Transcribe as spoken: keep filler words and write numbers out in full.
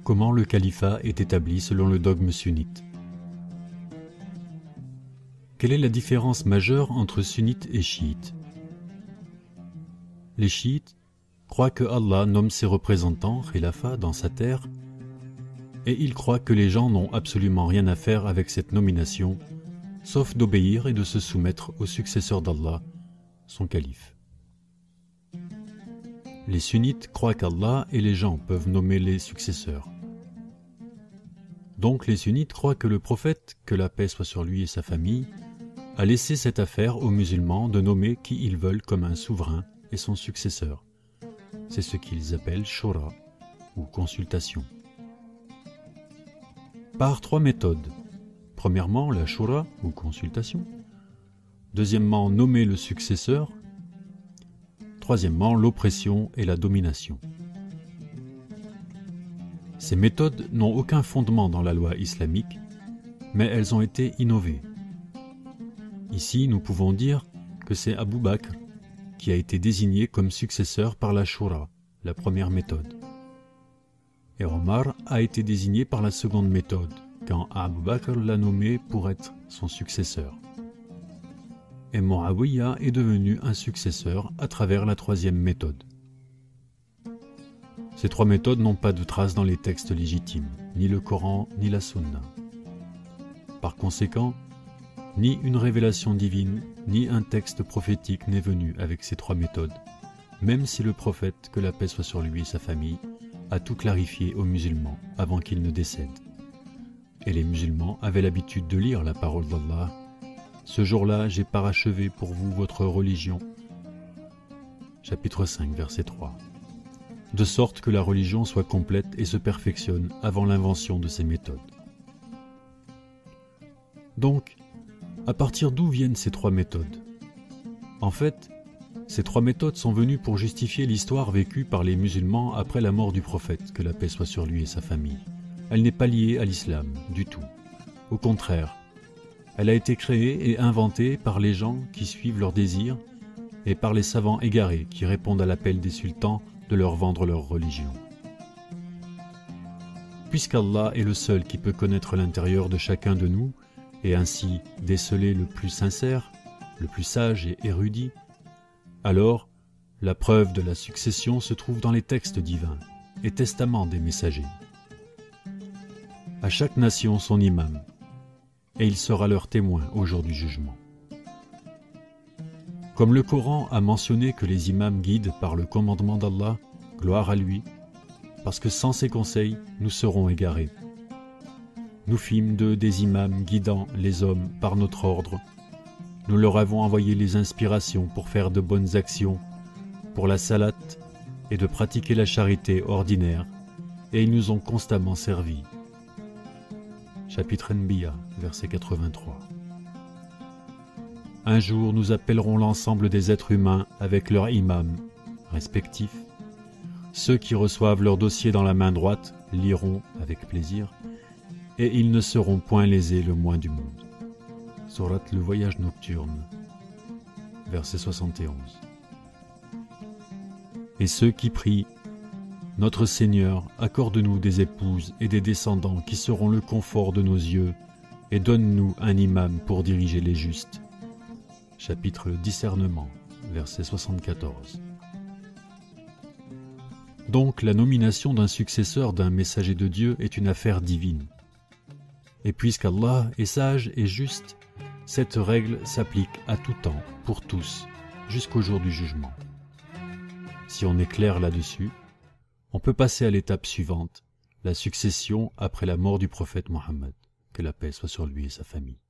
Comment le califat est établi selon le dogme sunnite? Quelle est la différence majeure entre sunnites et chiites? Les chiites croient que Allah nomme ses représentants, khilafa, dans sa terre, et ils croient que les gens n'ont absolument rien à faire avec cette nomination, sauf d'obéir et de se soumettre au successeur d'Allah, son calife. Les sunnites croient qu'Allah et les gens peuvent nommer les successeurs. Donc les sunnites croient que le prophète, que la paix soit sur lui et sa famille, a laissé cette affaire aux musulmans de nommer qui ils veulent comme un souverain et son successeur. C'est ce qu'ils appellent shura, ou consultation. Par trois méthodes. Premièrement, la shura, ou consultation. Deuxièmement, nommer le successeur. Troisièmement, l'oppression et la domination. Ces méthodes n'ont aucun fondement dans la loi islamique, mais elles ont été innovées. Ici, nous pouvons dire que c'est Abu Bakr qui a été désigné comme successeur par la shura, la première méthode. Et Omar a été désigné par la seconde méthode, quand Abu Bakr l'a nommé pour être son successeur. Et Muawiyah est devenu un successeur à travers la troisième méthode. Ces trois méthodes n'ont pas de trace dans les textes légitimes, ni le Coran, ni la Sunna. Par conséquent, ni une révélation divine, ni un texte prophétique n'est venu avec ces trois méthodes, même si le prophète, que la paix soit sur lui et sa famille, a tout clarifié aux musulmans avant qu'il ne décède. Et les musulmans avaient l'habitude de lire la parole d'Allah. Ce jour-là, j'ai parachevé pour vous votre religion. Chapitre cinq, verset trois. De sorte que la religion soit complète et se perfectionne avant l'invention de ces méthodes. Donc, à partir d'où viennent ces trois méthodes? En fait, ces trois méthodes sont venues pour justifier l'histoire vécue par les musulmans après la mort du prophète, que la paix soit sur lui et sa famille. Elle n'est pas liée à l'islam, du tout. Au contraire, elle a été créée et inventée par les gens qui suivent leurs désirs et par les savants égarés qui répondent à l'appel des sultans de leur vendre leur religion. Puisqu'Allah est le seul qui peut connaître l'intérieur de chacun de nous et ainsi déceler le plus sincère, le plus sage et érudit, alors la preuve de la succession se trouve dans les textes divins et testaments des messagers. À chaque nation son imam, et il sera leur témoin au jour du jugement. Comme le Coran a mentionné que les imams guident par le commandement d'Allah, gloire à lui, parce que sans ses conseils, nous serons égarés. Nous fîmes d'eux des imams guidant les hommes par notre ordre. Nous leur avons envoyé les inspirations pour faire de bonnes actions, pour la salate et de pratiquer la charité ordinaire, et ils nous ont constamment servis. Chapitre Anbiya, verset quatre-vingt-trois. Un jour, nous appellerons l'ensemble des êtres humains avec leurs imams respectifs. Ceux qui reçoivent leur dossier dans la main droite liront avec plaisir, et ils ne seront point lésés le moins du monde. Sourate le voyage nocturne, verset soixante et onze. Et ceux qui prient, notre Seigneur, accorde-nous des épouses et des descendants qui seront le confort de nos yeux, et donne-nous un imam pour diriger les justes. Chapitre Discernement, verset soixante-quatorze. Donc la nomination d'un successeur d'un messager de Dieu est une affaire divine. Et puisqu'Allah est sage et juste, cette règle s'applique à tout temps, pour tous, jusqu'au jour du jugement. Si on est clair là-dessus, on peut passer à l'étape suivante, la succession après la mort du prophète Mohammed, que la paix soit sur lui et sa famille.